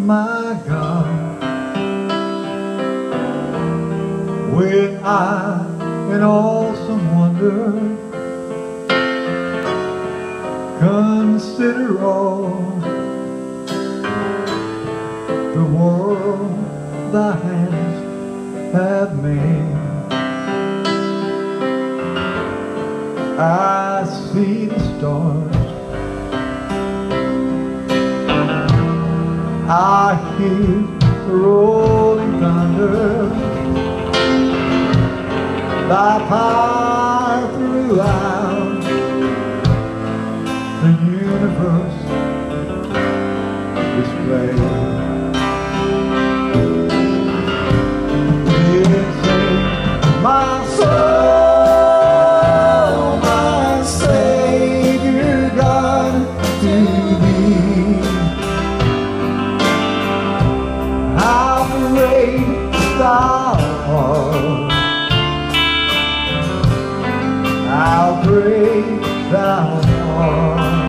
my God, when I in awesome wonder consider all the world thy hands have made. I see the stars, I hear the rolling thunder, thy power throughout the universe displayed. My soul, my Savior God, to thee how great thou art, how great thou art.